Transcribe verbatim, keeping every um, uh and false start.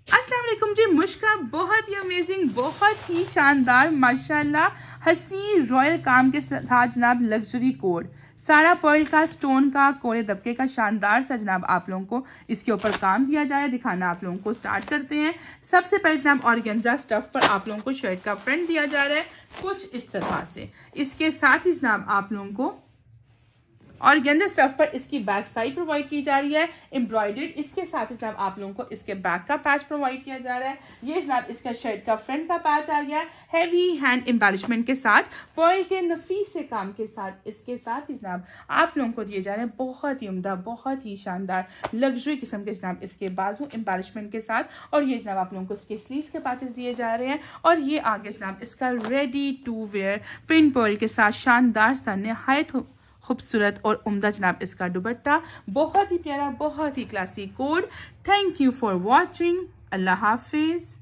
अस्सलाम वालेकुम जी। मुश्का बहुत ही अमेजिंग, बहुत ही शानदार माशाल्लाह हसी रॉयल काम के साथ जनाब लग्जरी कोड, सारा पर्ल का, स्टोन का, कोरे दबके का शानदार सा जनाब आप लोगों को इसके ऊपर काम दिया जा रहा है। दिखाना आप लोगों को स्टार्ट करते हैं। सबसे पहले जनाब ऑर्गेन्जा स्टफ पर आप लोगों को शर्ट का फ्रंट दिया जा रहा है कुछ इस तरह से। इसके साथ ही जनाब आप लोगों को ऑर्गेन्जा स्टफ पर इसकी बैक साइड प्रोवाइड की जा रही है एम्ब्रॉयडर्ड। इसके साथ ही जनाब आप लोगों को इसके बैक का पैच प्रोवाइड किया जा रहा है। ये जनाब इसका शर्ट का फ्रंट का पैच आ गया हैवी हैंड एम्बेलिशमेंट के साथ, पर्ल के नफीस से काम के साथ। इसके साथ ही जनाब आप लोगों को दिए जा रहे हैं बहुत ही उम्दा, बहुत ही शानदार लग्जरी किस्म के जनाब इसके बाजू एम्बेलिशमेंट के साथ। और ये जनाब आप लोगों को इसके स्लीव्स के पैचेस दिए जा रहे हैं। और ये आगे जनाब इसका ready to wear print pearl के साथ शानदार सा निहायत खूबसूरत और उम्दा जनाब इसका दुपट्टा। बहुत ही प्यारा, बहुत ही classy coord. Thank you for watching. अल्लाह हाफिज।